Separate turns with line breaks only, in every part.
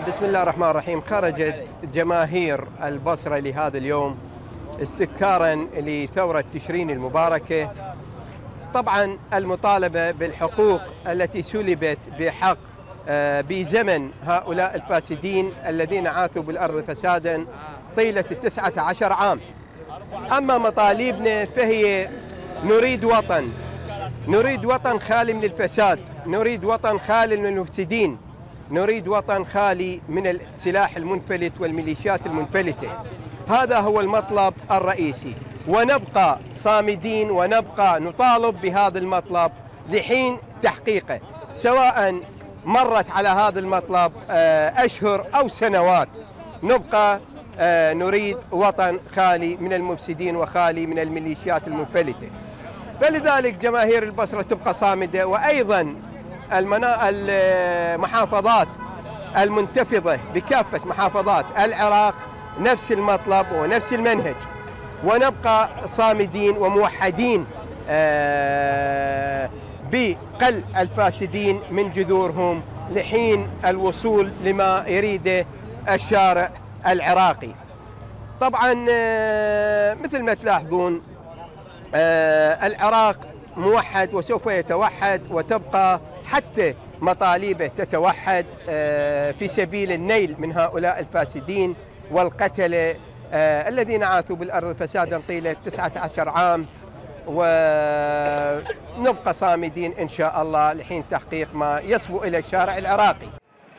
بسم الله الرحمن الرحيم. خرجت جماهير البصرة لهذا اليوم استذكارا لثورة تشرين المباركة، طبعا المطالبة بالحقوق التي سلبت بحق بزمن هؤلاء الفاسدين الذين عاثوا بالأرض فسادا طيلة 19 عام. أما مطالبنا فهي نريد وطن خالي من الفساد، نريد وطن خالي من المفسدين، نريد وطن خالي من السلاح المنفلت والميليشيات المنفلتة. هذا هو المطلب الرئيسي، ونبقى صامدين ونبقى نطالب بهذا المطلب لحين تحقيقه، سواء مرت على هذا المطلب أشهر أو سنوات. نبقى نريد وطن خالي من المفسدين وخالي من الميليشيات المنفلتة. فلذلك جماهير البصرة تبقى صامدة، وأيضا المحافظات المنتفضة بكافة محافظات العراق نفس المطلب ونفس المنهج، ونبقى صامدين وموحدين بقل الفاسدين من جذورهم لحين الوصول لما يريده الشارع العراقي. طبعا مثل ما تلاحظون العراق موحد وسوف يتوحد، وتبقى حتى مطالبه تتوحد في سبيل النيل من هؤلاء الفاسدين والقتلة الذين عاثوا بالأرض فسادا طيلة 19 عام. ونبقى صامدين إن شاء الله لحين تحقيق ما يصبو إلى الشارع العراقي.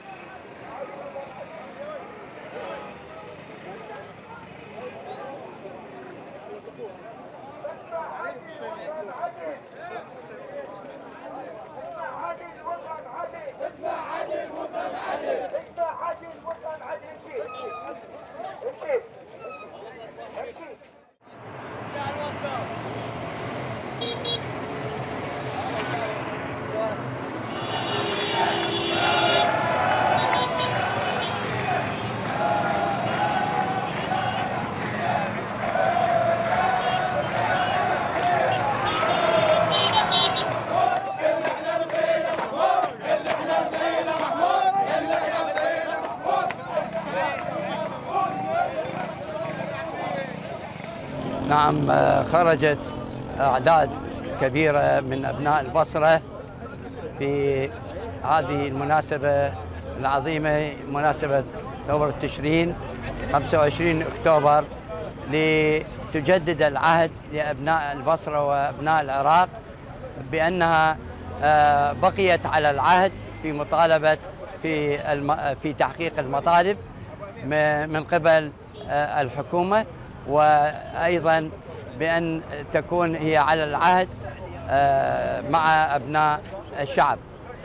نعم، خرجت أعداد كبيرة من أبناء البصرة في هذه المناسبة العظيمة، مناسبة ثورة تشرين 25 أكتوبر، لتجدد العهد لأبناء البصرة وأبناء العراق بأنها بقيت على العهد في مطالبة في تحقيق المطالب من قبل الحكومة، وأيضا بأن تكون هي على العهد مع أبناء الشعب.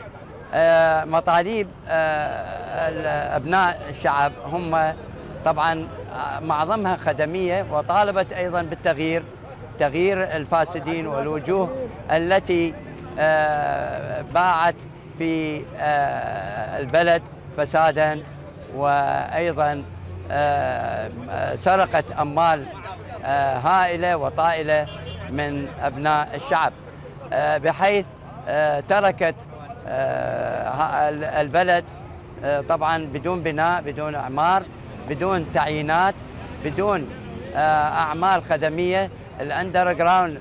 مطالب أبناء الشعب هم طبعا معظمها خدمية، وطالبت أيضا بالتغيير، تغيير الفاسدين والوجوه التي باعت في البلد فسادا، وأيضا سرقت أموال هائلة وطائلة من أبناء الشعب، بحيث تركت البلد طبعا بدون بناء، بدون إعمار، بدون تعيينات، بدون أعمال خدمية. الأندر جراوند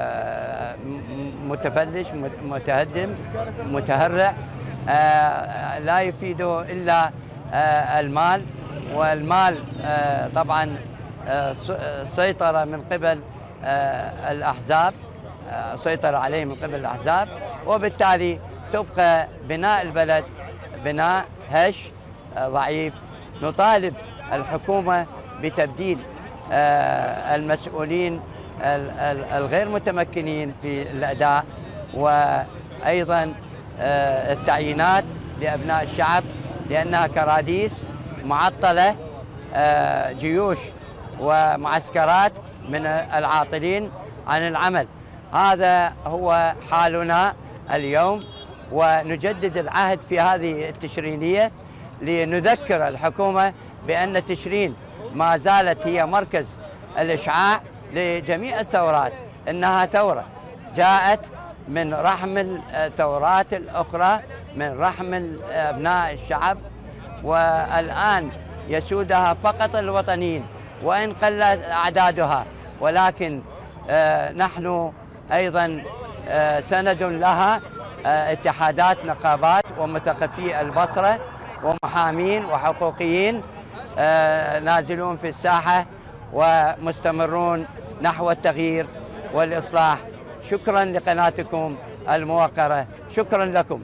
متفلش، متهدم، متهرع، لا يفيده إلا المال، والمال طبعا سيطرة من قبل الأحزاب، سيطرة عليه من قبل الأحزاب، وبالتالي تبقى بناء البلد بناء هش ضعيف. نطالب الحكومة بتبديل المسؤولين الغير متمكنين في الأداء، وأيضا التعيينات لأبناء الشعب، لأنها كراديس معطلة، جيوش ومعسكرات من العاطلين عن العمل. هذا هو حالنا اليوم، ونجدد العهد في هذه التشرينية لنذكر الحكومة بأن تشرين ما زالت هي مركز الإشعاع لجميع الثورات، إنها ثورة جاءت من رحم الثورات الأخرى، من رحم أبناء الشعب، والآن يسودها فقط الوطنيين وإن قل أعدادها، ولكن نحن أيضا سند لها، اتحادات نقابات ومثقفي البصرة ومحامين وحقوقيين نازلون في الساحة ومستمرون نحو التغيير والإصلاح. شكرا لقناتكم الموقرة، شكرا لكم.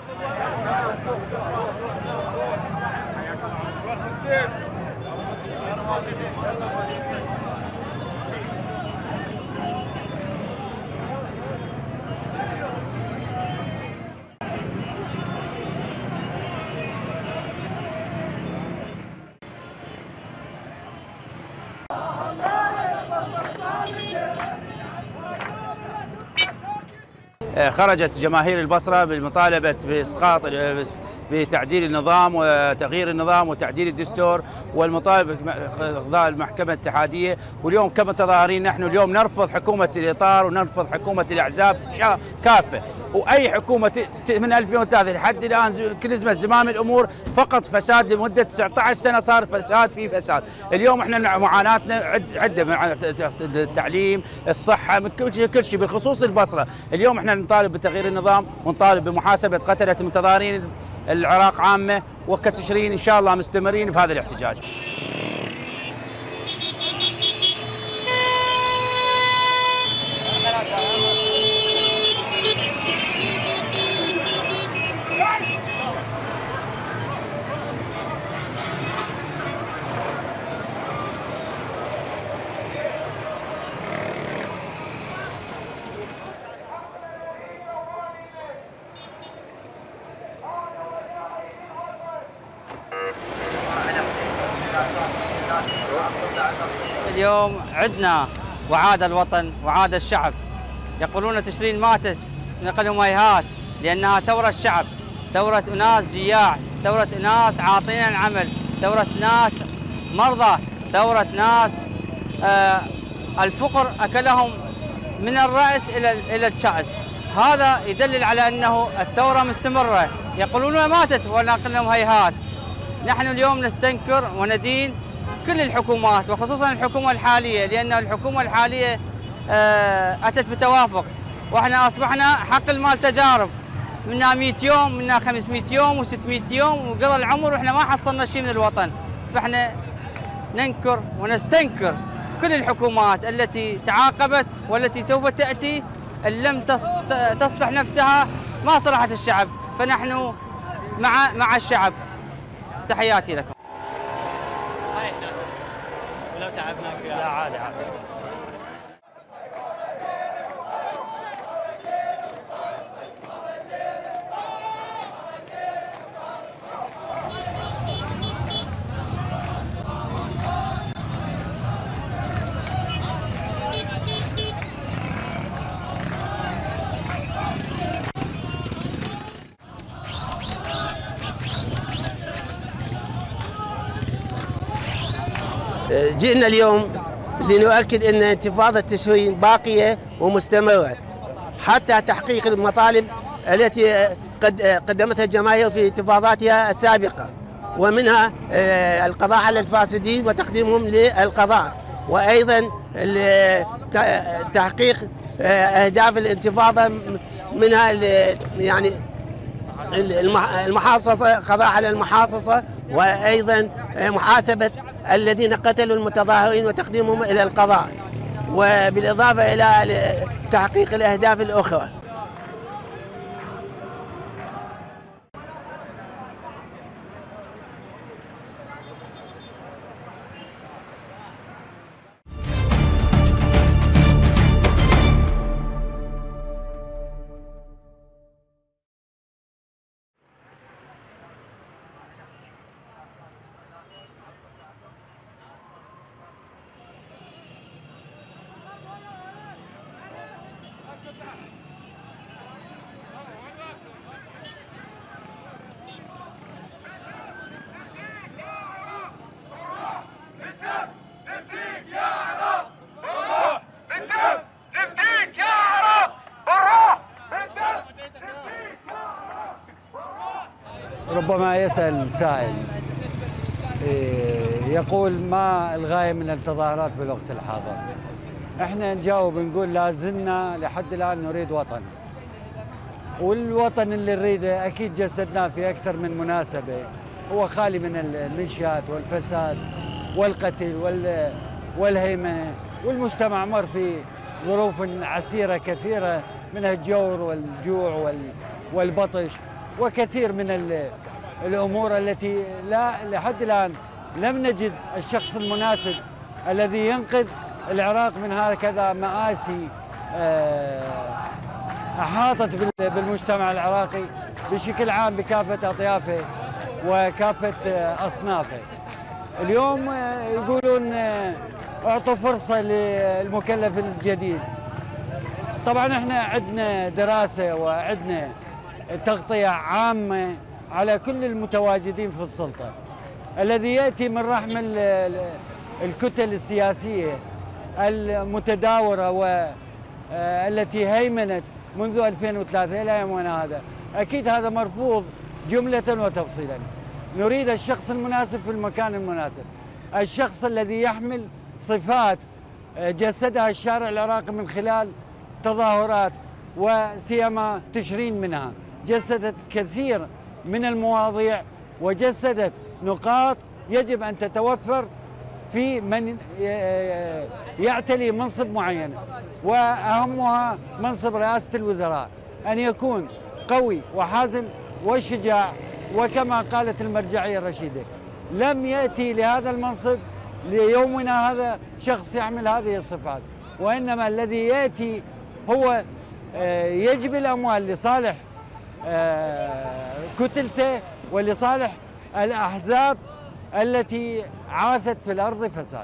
خرجت جماهير البصرة بالمطالبة بإسقاط بتعديل النظام وتغيير النظام وتعديل الدستور والمطالبة بإخضاع المحكمة الاتحادية. واليوم كما تظاهرين نحن اليوم نرفض حكومة الإطار ونرفض حكومة الأحزاب كافة، وأي حكومة من 2003 لحد الآن كل اسمها زمام الأمور فقط فساد لمدة 19 سنة، صار فساد في فساد. اليوم احنا معاناتنا عدة مع التعليم، الصحة، من كل شيء بالخصوص البصرة. اليوم احنا نطالب بتغيير النظام ونطالب بمحاسبة قتلة المتظاهرين العراق عامة، وكتشرين إن شاء الله مستمرين بهذا الاحتجاج.
اليوم عدنا وعاد الوطن وعاد الشعب. يقولون تشرين ماتت، نقول لهم هيهات، لأنها ثورة الشعب، ثورة أناس جياع، ثورة أناس عاطلين عن عمل، ثورة ناس مرضى، ثورة ناس الفقر أكلهم من الرأس إلى الشأس. هذا يدلل على أنه الثورة مستمرة. يقولون ماتت ونقول لهم هيهات. نحن اليوم نستنكر وندين كل الحكومات وخصوصا الحكومة الحالية، لأن الحكومة الحالية أتت بتوافق، وإحنا أصبحنا حق المال تجارب، منا 100 يوم، منا 500 يوم و600 يوم وقضى العمر وإحنا ما حصلنا شيء من الوطن. فإحنا ننكر ونستنكر كل الحكومات التي تعاقبت والتي سوف تأتي إن لم تصلح نفسها ما صلحت الشعب. فنحن مع الشعب. تحياتي لكم. ولو تعبناك لا عادي.
جئنا اليوم لنؤكد أن انتفاضة تشرين باقية ومستمرة حتى تحقيق المطالب التي قدمتها الجماهير في انتفاضاتها السابقة، ومنها القضاء على الفاسدين وتقديمهم للقضاء، وأيضا تحقيق أهداف الانتفاضة منها يعني المحاصصة، قضاء على المحاصصة، وأيضا محاسبة الذين قتلوا المتظاهرين وتقديمهم إلى القضاء، وبالإضافة إلى تحقيق الأهداف الأخرى.
ربما يسأل سائل يقول ما الغاية من التظاهرات بالوقت الحاضر. احنا نجاوب نقول لا زلنا لحد الآن نريد وطن، والوطن اللي نريده أكيد جسدناه في أكثر من مناسبة، هو خالي من المنشات والفساد والقتل والهيمنة، والمجتمع مر في ظروف عسيرة كثيرة منها الجور والجوع والبطش وكثير من الأمور التي لحد الآن لم نجد الشخص المناسب الذي ينقذ العراق من هكذا مآسي أحاطت بالمجتمع العراقي بشكل عام بكافة أطيافه وكافة أصنافه. اليوم يقولون أعطوا فرصة للمكلف الجديد. طبعا احنا عندنا دراسة وعندنا تغطية عامة على كل المتواجدين في السلطة، الذي يأتي من رحم الكتل السياسية المتداورة والتي هيمنت منذ 2003 إلى يومنا هذا. أكيد هذا مرفوض جملة وتفصيلا. نريد الشخص المناسب في المكان المناسب، الشخص الذي يحمل صفات جسدها الشارع العراقي من خلال تظاهرات وسيما تشرين منها، جسدت كثير من المواضيع وجسدت نقاط يجب أن تتوفر في من يعتلي منصب معين، وأهمها منصب رئاسة الوزراء، أن يكون قوي وحازم وشجاع، وكما قالت المرجعية الرشيدة لم يأتي لهذا المنصب ليومنا هذا شخص يحمل هذه الصفات، وإنما الذي يأتي هو يجب الأموال لصالح كتلته ولصالح الأحزاب التي عاثت في الأرض فساد.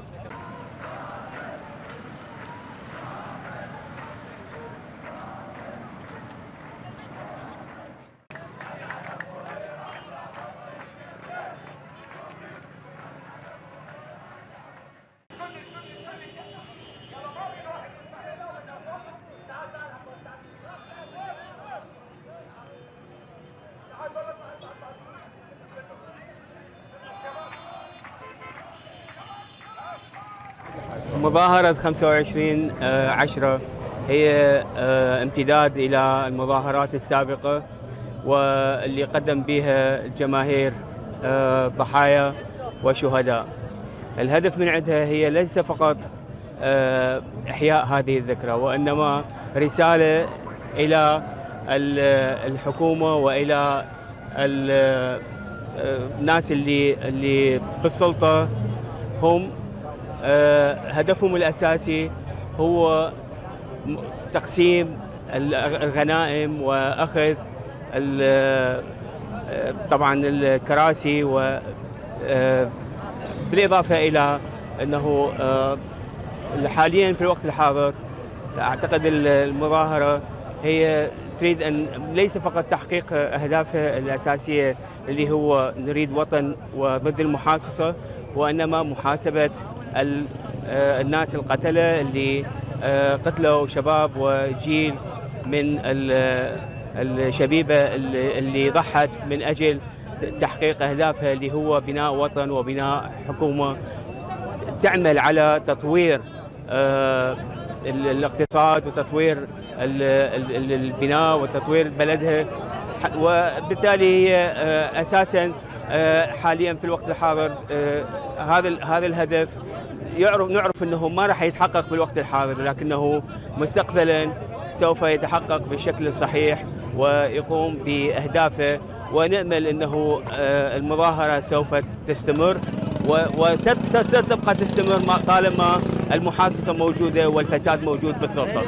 مظاهرة 25/10 هي امتداد إلى المظاهرات السابقة واللي قدم بها الجماهير ضحايا وشهداء. الهدف من عندها هي ليس فقط إحياء هذه الذكرى، وإنما رسالة إلى الحكومة وإلى الناس اللي بالسلطة، هم هدفهم الأساسي هو تقسيم الغنائم وأخذ طبعا الكراسي، بالإضافة إلى أنه حاليا في الوقت الحاضر أعتقد المظاهرة هي تريد أن ليس فقط تحقيق أهدافها الأساسية اللي هو نريد وطن وضد المحاصصة، وإنما محاسبة الناس القتلة اللي قتلوا شباب وجيل من الشبيبة اللي ضحت من أجل تحقيق أهدافها اللي هو بناء وطن وبناء حكومة تعمل على تطوير الاقتصاد وتطوير البناء وتطوير بلدها. وبالتالي هي أساساً حاليا في الوقت الحاضر هذا الهدف نعرف أنه ما راح يتحقق بالوقت الحاضر، لكنه مستقبلا سوف يتحقق بالشكل الصحيح ويقوم بأهدافه، ونأمل أنه المظاهرة سوف تستمر وستبقى تستمر طالما المحاصصة موجودة والفساد موجود بالسلطة.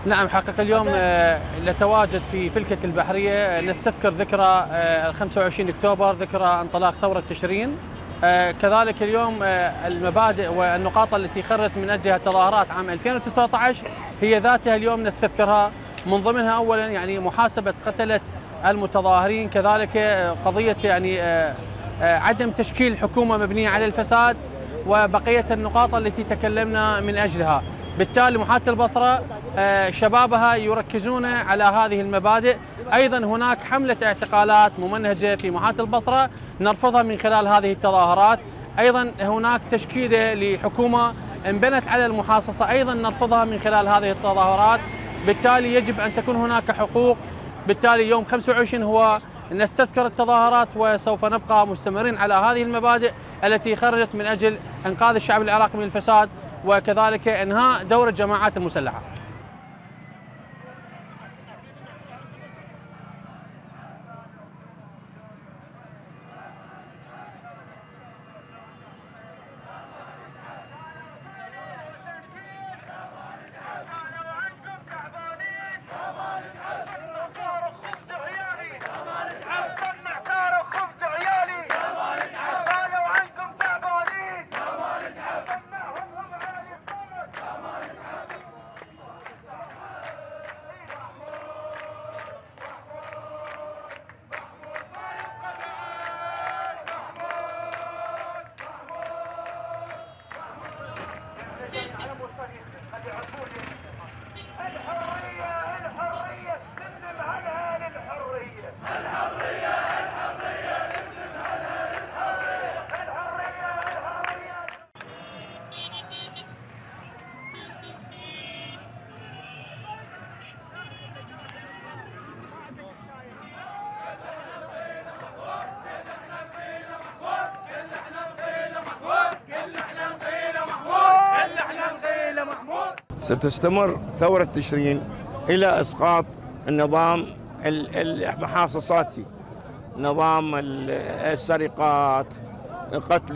نعم حقيقة اليوم نتواجد في فلكة البحرية نستذكر ذكرى 25 أكتوبر، ذكرى انطلاق ثورة تشرين. كذلك اليوم المبادئ والنقاط التي خرجت من أجلها التظاهرات عام 2019 هي ذاتها اليوم نستذكرها، من ضمنها أولا يعني محاسبة قتلة المتظاهرين، كذلك قضية يعني عدم تشكيل حكومة مبنية على الفساد وبقية النقاط التي تكلمنا من أجلها. بالتالي محافظة البصرة شبابها يركزون على هذه المبادئ. أيضا هناك حملة اعتقالات ممنهجة في محافظة البصرة نرفضها من خلال هذه التظاهرات. أيضا هناك تشكيلة لحكومة انبنت على المحاصصة أيضا نرفضها من خلال هذه التظاهرات. بالتالي يجب أن تكون هناك حقوق. بالتالي يوم 25 هو نستذكر التظاهرات، وسوف نبقى مستمرين على هذه المبادئ التي خرجت من أجل إنقاذ الشعب العراقي من الفساد وكذلك إنهاء دور الجماعات المسلحة.
ستستمر ثورة تشرين إلى إسقاط النظام المحاصصاتي، نظام السرقات، قتل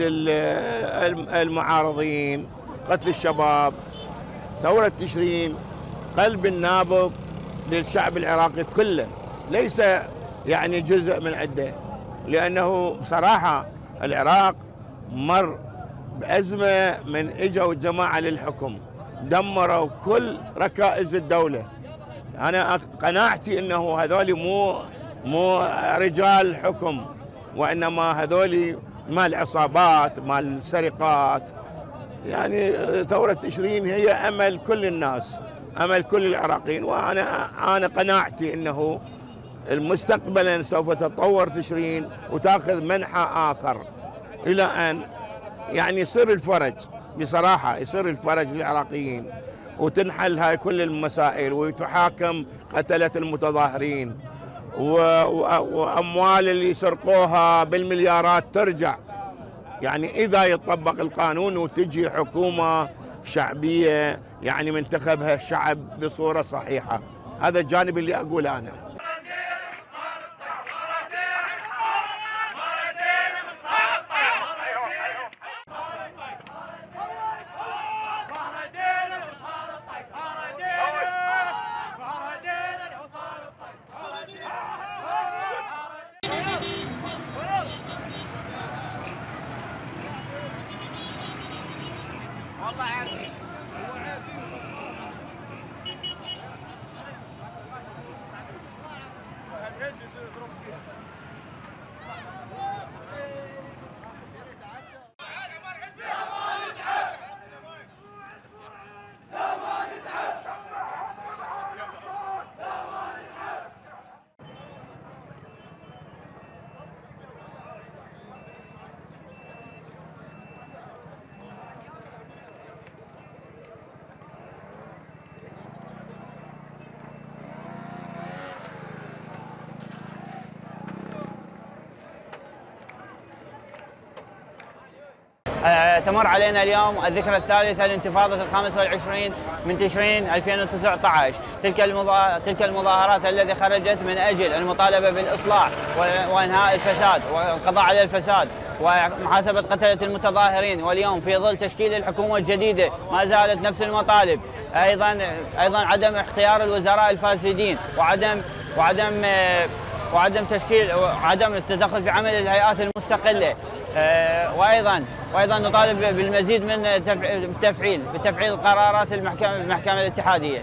المعارضين، قتل الشباب. ثورة تشرين قلب النابض للشعب العراقي كله، ليس يعني جزء من عده، لأنه بصراحة العراق مر بأزمة من إجوا الجماعة للحكم، دمروا كل ركائز الدولة. أنا قناعتي أنه هذول مو رجال حكم، وإنما هذول مال عصابات، مال سرقات. يعني ثورة تشرين هي أمل كل الناس، أمل كل العراقيين، وأنا قناعتي أنه مستقبلا سوف تتطور تشرين وتأخذ منحى آخر إلى أن يعني يصير الفرج، بصراحة يصير الفرج للعراقيين، وتنحل هاي كل المسائل، ويتحاكم قتلة المتظاهرين، وأموال اللي سرقوها بالمليارات ترجع. يعني إذا يطبق القانون وتجي حكومة شعبية يعني منتخبها الشعب بصورة صحيحة. هذا الجانب اللي أقوله أنا.
تمر علينا اليوم الذكرى الثالثة لانتفاضة 25 من تشرين 2019. تلك المظاهرات التي خرجت من أجل المطالبة بالإصلاح وإنهاء الفساد والقضاء على الفساد ومحاسبة قتلة المتظاهرين. واليوم في ظل تشكيل الحكومة الجديدة ما زالت نفس المطالب، أيضا عدم اختيار الوزراء الفاسدين، وعدم التدخل في عمل الهيئات المستقلة، وأيضا نطالب بالمزيد من تفعيل قرارات المحكمة الاتحادية.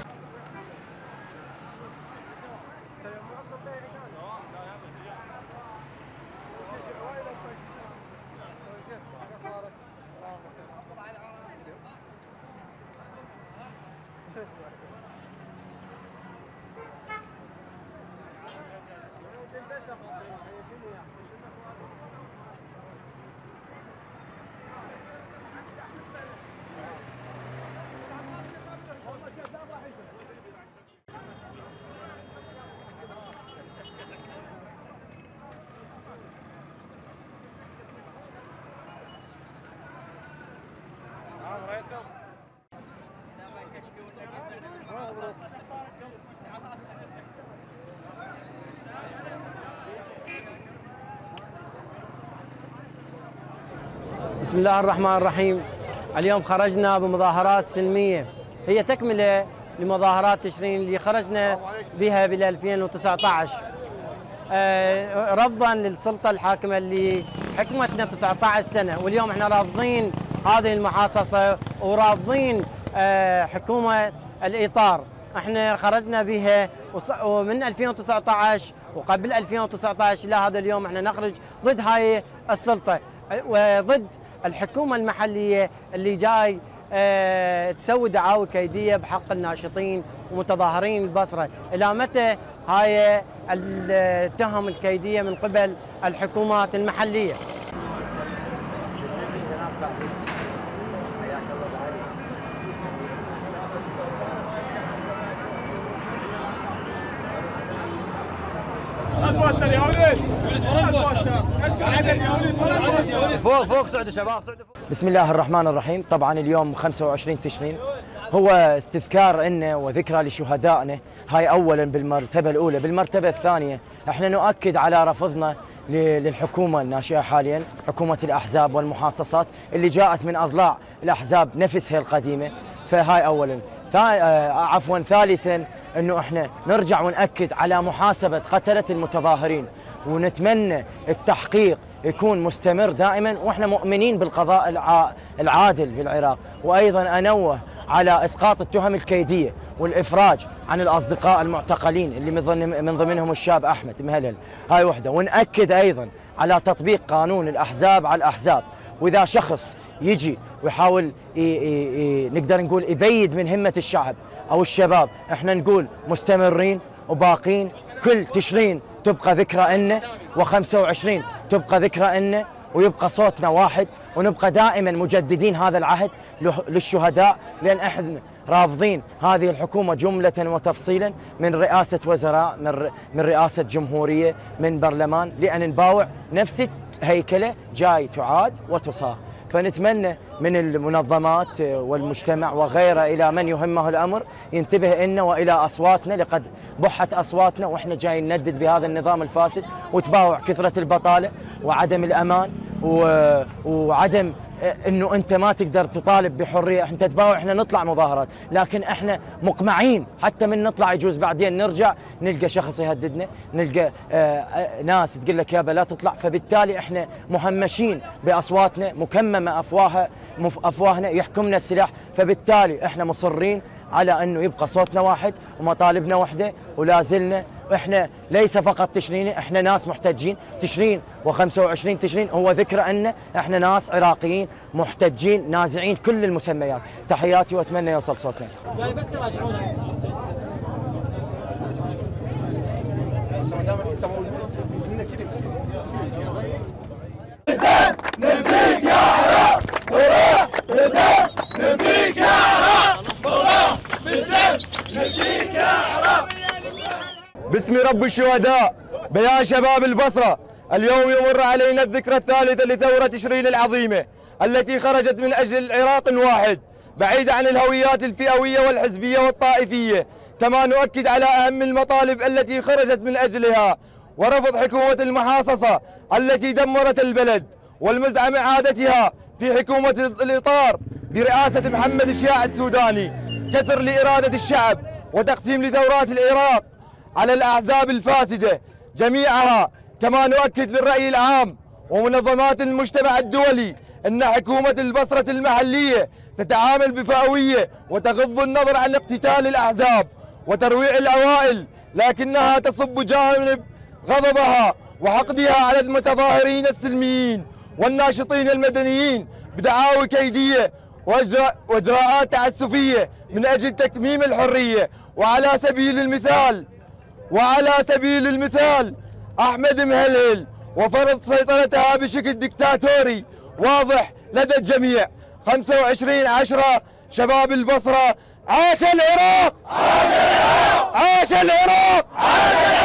بسم الله الرحمن الرحيم. اليوم خرجنا بمظاهرات سلمية هي تكملة لمظاهرات تشرين اللي خرجنا بها بال 2019 رفضا للسلطة الحاكمة اللي حكمتنا ب 19 سنة، واليوم احنا رافضين هذه المحاصصة ورافضين حكومة الإطار. احنا خرجنا بها ومن 2019 وقبل 2019 إلى هذا اليوم احنا نخرج ضد هاي السلطة وضد الحكومة المحلية اللي جاي تسوي دعاوى كيدية بحق الناشطين ومتظاهرين البصرة. إلى متى هاي التهم الكيدية من قبل الحكومات المحلية؟
فوق صعدوا شباب صعدوا فوق. بسم الله الرحمن الرحيم. طبعا اليوم 25 تشرين هو استذكار لنا وذكرى لشهدائنا، هاي اولا بالمرتبه الاولى. بالمرتبه الثانيه احنا نؤكد على رفضنا للحكومه الناشئه حاليا، حكومه الاحزاب والمحاصصات اللي جاءت من اضلاع الاحزاب نفسها القديمه. فهاي اولا. ثالثا انه احنا نرجع ونأكد على محاسبه قتله المتظاهرين، ونتمنى التحقيق يكون مستمر دائما، واحنا مؤمنين بالقضاء العادل في العراق. وايضا انوه على اسقاط التهم الكيديه والافراج عن الاصدقاء المعتقلين اللي من ضمنهم الشاب احمد مهلل. هاي وحده. ونأكد ايضا على تطبيق قانون الاحزاب على الاحزاب، واذا شخص يجي ويحاول نقدر نقول يبيد من همه الشعب او الشباب، احنا نقول مستمرين وباقين. كل تشرين تبقى ذكرى لنا، و25 تبقى ذكرى لنا، ويبقى صوتنا واحد، ونبقى دائما مجددين هذا العهد للشهداء، لان احنا رافضين هذه الحكومه جمله وتفصيلا، من رئاسه وزراء، من رئاسه جمهوريه، من برلمان، لان نباوع نفس هيكله جاي تعاد وتصاغ. فنتمنى من المنظمات والمجتمع وغيره إلى من يهمه الأمر ينتبه لنا وإلى أصواتنا، لقد بحت أصواتنا وإحنا جايين ندد بهذا النظام الفاسد وتباوع كثرة البطالة وعدم الأمان وعدم انه انت ما تقدر تطالب بحريه. انت تباوع، احنا نطلع مظاهرات لكن احنا مقمعين، حتى من نطلع يجوز بعدين نرجع نلقى شخص يهددنا، نلقى ناس تقول لك يابا لا تطلع. فبالتالي احنا مهمشين باصواتنا، مكممه افواهنا، يحكمنا السلاح. فبالتالي احنا مصرين على انه يبقى صوتنا واحد ومطالبنا وحده، ولا زلنا احنا ليس فقط تشرين، احنا ناس محتجين. تشرين و25 تشرين هو ذكرى ان احنا ناس عراقيين محتجين نازعين كل المسميات. تحياتي واتمنى يوصل صوتنا. جاي بس يراجعون ما دام انت موجود نبيك يا عراق، نروح بالدم نبيك يا عراق، نروح بالدم نبيك يا عراق. باسم رب الشهداء بيان شباب البصرة، اليوم يمر علينا الذكرى الثالثة لثورة تشرين العظيمة التي خرجت من أجل عراق واحد بعيد عن الهويات الفئوية والحزبية والطائفية. كما نؤكد على أهم المطالب التي خرجت من أجلها، ورفض حكومة المحاصصة التي دمرت البلد
والمزعم إعادتها في حكومة الإطار برئاسة محمد الشياع السوداني، كسر لإرادة الشعب وتقسيم لثورات العراق على الأحزاب الفاسدة جميعها. كما نؤكد للرأي العام ومنظمات المجتمع الدولي أن حكومة البصرة المحلية تتعامل بفئوية وتغض النظر عن اقتتال الأحزاب وترويع العوائل، لكنها تصب جانب غضبها وحقدها على المتظاهرين السلميين والناشطين المدنيين بدعاوى كيدية واجراءات تعسفية من أجل تتميم الحرية. وعلى سبيل المثال أحمد مهلهل وفرض سيطرتها بشكل دكتاتوري واضح لدى الجميع. 25/10 شباب البصرة، عاش العراق! عاش العراق! عاش العراق!